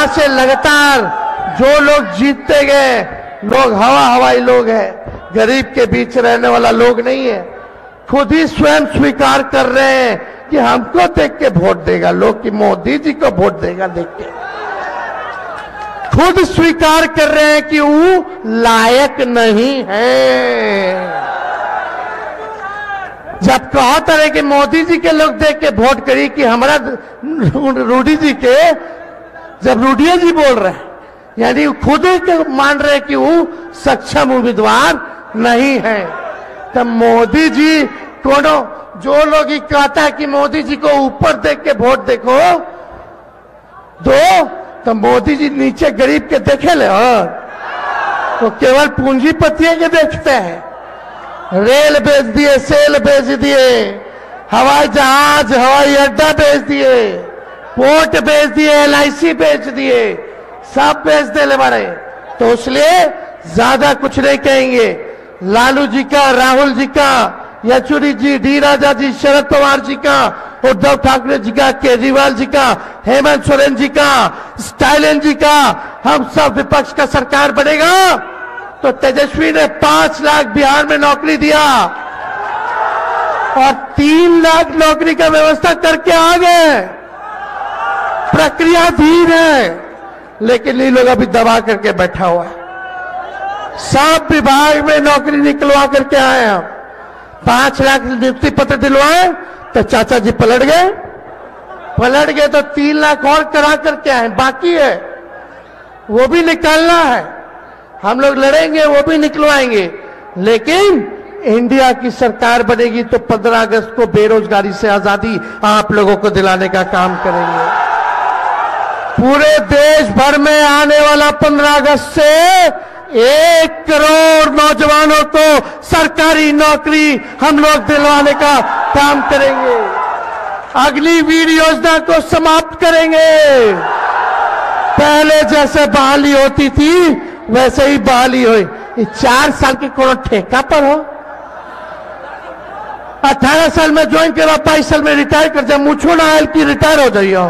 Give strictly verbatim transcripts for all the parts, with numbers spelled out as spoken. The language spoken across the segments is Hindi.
से लगातार जो लोग जीतते गए, लोग हवा हवाई लोग हैं, गरीब के बीच रहने वाला लोग नहीं है। खुद ही स्वयं स्वीकार कर रहे हैं कि हमको देख के वोट देगा लोग, कि मोदी जी को वोट देगा देख के। खुद स्वीकार कर रहे हैं कि वो लायक नहीं है। जब कहते रहे कि मोदी जी के लोग देख के वोट करी, कि हमारा रूडी जी के, जब रूडिया जी बोल रहे हैं यानी खुद ही मान रहे कि वो सक्षम उम्मीदवार नहीं है। तब मोदी जी कोनो जो लोग ही कहता है कि मोदी जी को ऊपर देख के वोट देखो दो, तो मोदी जी नीचे गरीब के देखे ले, और तो केवल पूंजीपतियों के देखते हैं। रेल बेच दिए, सेल बेच दिए, हवाई जहाज हवाई अड्डा बेच दिए, पोर्ट बेच दिए, एल आई सी बेच दिए, सब बेच दे बड़े। तो इसलिए ज्यादा कुछ नहीं कहेंगे। लालू जी का, राहुल जी का, येचुरी जी, डी राजा जी, शरद पवार जी का, उद्धव ठाकरे जी का, केजरीवाल जी का, हेमंत सोरेन जी का, स्टालिन जी का, हम सब विपक्ष का सरकार बनेगा तो तेजस्वी ने पांच लाख बिहार में नौकरी दिया और तीन लाख नौकरी का व्यवस्था करके आ गए। प्रक्रिया धीर है, लेकिन ये लोग अभी दबा करके बैठा हुआ है। सब विभाग में नौकरी निकलवा करके आए हम। पांच लाख नियुक्ति पत्र दिलवाए तो चाचा जी पलट गए, पलट गए तो तीन लाख और करा करके आए, बाकी है वो भी निकालना है। हम लोग लड़ेंगे, वो भी निकलवाएंगे। लेकिन इंडिया की सरकार बनेगी तो पंद्रह अगस्त को बेरोजगारी से आजादी आप लोगों को दिलाने का काम करेंगे। पूरे देश भर में आने वाला पंद्रह अगस्त से एक करोड़ नौजवानों को सरकारी नौकरी हम लोग दिलवाने का काम करेंगे। अग्निवीर योजना को समाप्त करेंगे। पहले जैसे बहाली होती थी वैसे ही बहाली हुई। चार साल के कोनो ठेका पर हो, अठारह साल में ज्वाइन करा, बाईस साल में रिटायर कर जाए, मुझो ना आयल की रिटायर हो जाइए।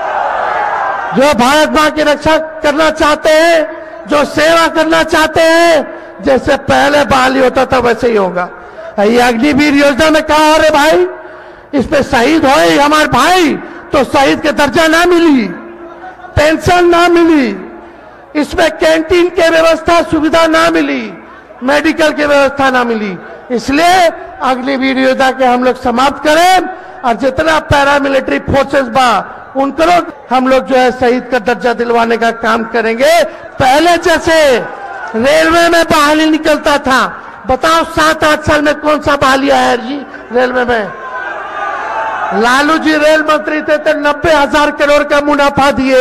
जो भारत मां की रक्षा करना चाहते हैं, जो सेवा करना चाहते हैं, जैसे पहले बहाली होता था वैसे ही होगा। ये अग्निवीर योजना में कहा, अरे भाई इसमें शहीद होए हमारे भाई तो शहीद के दर्जा ना मिली, पेंशन ना मिली, इसमें कैंटीन के व्यवस्था सुविधा ना मिली, मेडिकल की व्यवस्था ना मिली। इसलिए अग्निवीर योजना के हम लोग समाप्त करें और जितना पैरामिलिट्री फोर्सेस बा उनको हम लोग जो है शहीद का दर्जा दिलवाने का काम करेंगे। पहले जैसे रेलवे में बहाली निकलता था, बताओ सात आठ साल में कौन सा बहाली आया जी रेलवे में? लालू जी रेल मंत्री थे तो नब्बे हजार करोड़ का मुनाफा दिए,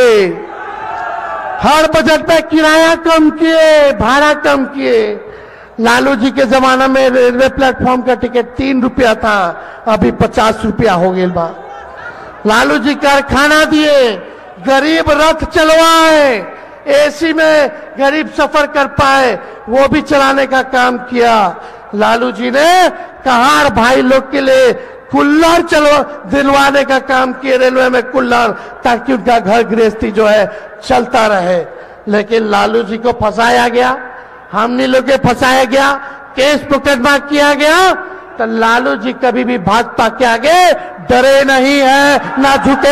हर बजट में किराया कम किए, भाड़ा कम किए। लालू जी के जमाना में रेलवे प्लेटफॉर्म का टिकट तीन रुपया था, अभी पचास रुपया हो गया बा। लालू जी कारखाना दिए, गरीब रथ चलवाए, एसी में गरीब सफर कर पाए, वो भी चलाने का काम किया। लालू जी ने कहार भाई लोग के लिए कुल्लर चलो दिलवाने का काम किए, रेलवे में कुल्लर, ताकि उनका घर गृहस्थी जो है चलता रहे। लेकिन लालू जी को फंसाया गया, हमने लोग के फंसाया गया, केस मुकदमा किया गया। तो लालू जी कभी भी भाजपा के आगे डरे नहीं है, ना झुके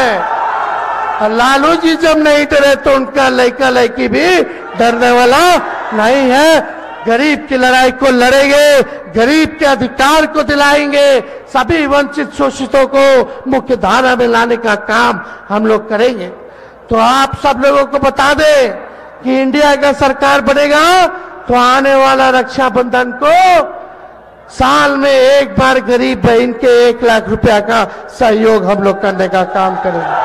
हैं। लालू जी जब नहीं डरे तो उनका लड़का लड़की भी डरने वाला नहीं है। गरीब की लड़ाई को लड़ेंगे, गरीब के अधिकार को दिलाएंगे, सभी वंचित शोषितों को मुख्य धारा में लाने का काम हम लोग करेंगे। तो आप सब लोगों को बता दें कि इंडिया का सरकार बनेगा तो आने वाला रक्षाबंधन को साल में एक बार गरीब बहन के एक लाख रुपया का सहयोग हम लोग करने का काम करेंगे।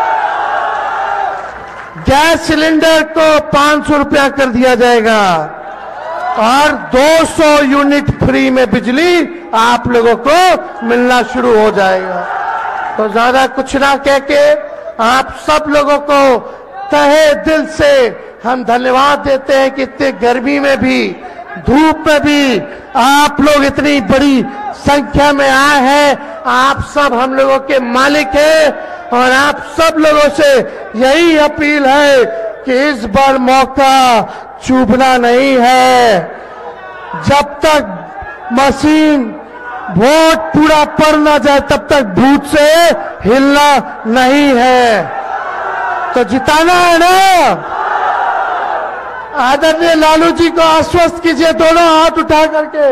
गैस सिलेंडर को पांच सौ रुपया कर दिया जाएगा और दो सौ यूनिट फ्री में बिजली आप लोगों को मिलना शुरू हो जाएगा। तो ज्यादा कुछ ना कह के आप सब लोगों को तहे दिल से हम धन्यवाद देते हैं कि इतने गर्मी में भी, धूप में भी आप लोग इतनी बड़ी संख्या में आए हैं। आप सब हम लोगों के मालिक हैं और आप सब लोगों से यही अपील है, कि इस बार मौका चूकना नहीं है। जब तक मशीन वोट पूरा पड़ ना जाए तब तक बूथ से हिलना नहीं है। तो जिताना है ना। आदरणीय लालू जी को आश्वस्त कीजिए दोनों हाथ उठा करके,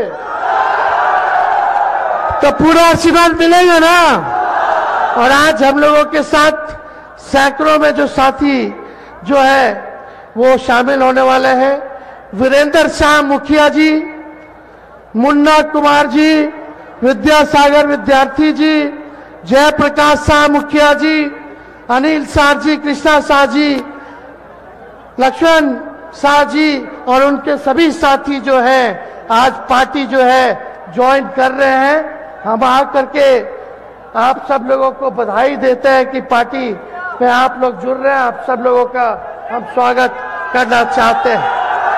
तो पूरा आशीर्वाद मिलेगा ना। और आज हम लोगों के साथ सैकड़ों में जो साथी जो है वो शामिल होने वाले हैं। वीरेंद्र शाह मुखिया जी, मुन्ना कुमार जी, विद्यासागर विद्यार्थी जी, जयप्रकाश शाह मुखिया जी, अनिल शाह जी, कृष्णा शाह जी, लक्ष्मण शाह जी और उनके सभी साथी जो हैं आज पार्टी जो है ज्वाइन कर रहे हैं। हम आकर के आप सब लोगों को बधाई देते हैं कि पार्टी में आप लोग जुड़ रहे हैं। आप सब लोगों का हम स्वागत करना चाहते हैं।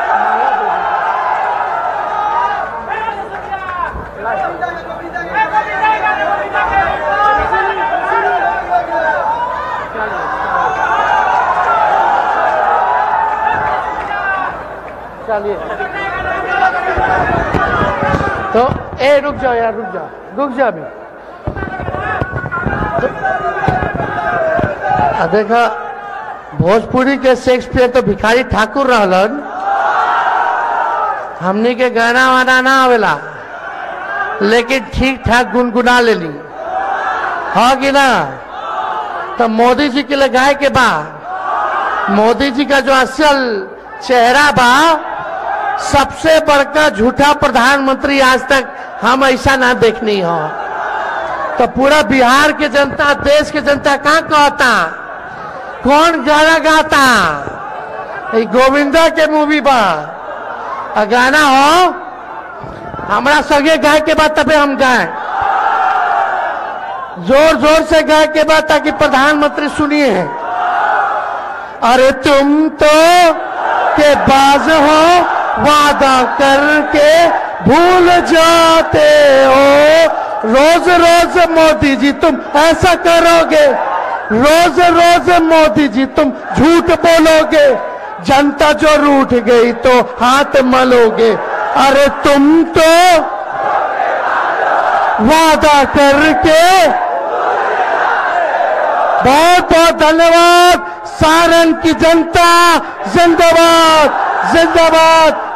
चलिए तो ए रुक जाओ यार, रुक जाओ रुक जाओ अभी। तो देखा भोजपुरी के शेक्सपियर तो भिखारी ठाकुर रहलन, हमनी के गाना वाना ना आवेला, लेकिन ठीक ठाक गुनगुना ले ली हाँ कि ना। तो मोदी जी के लिए गाय के बा, मोदी जी का जो असल चेहरा बा, सबसे बड़का झूठा प्रधानमंत्री आज तक हम ऐसा ना देखनी हो। तो पूरा बिहार के जनता, देश के जनता कहाँ कहता, कौन गाना गाता, ये गोविंदा के मूवी बा आ गाना हो हमारा सगे गाय के बाद तबे हम गाए, जोर जोर से गाय के बाद ताकि प्रधानमंत्री सुनिए। अरे तुम तो के बाज हो, वादा करके भूल जाते हो, रोज रोज मोदी जी तुम ऐसा करोगे, रोज रोज मोदी जी तुम झूठ बोलोगे, जनता जो रूठ गई तो हाथ मलोगे। अरे तुम तो वादा करके। बहुत बहुत धन्यवाद। सारण की जनता जिंदाबाद जिंदाबाद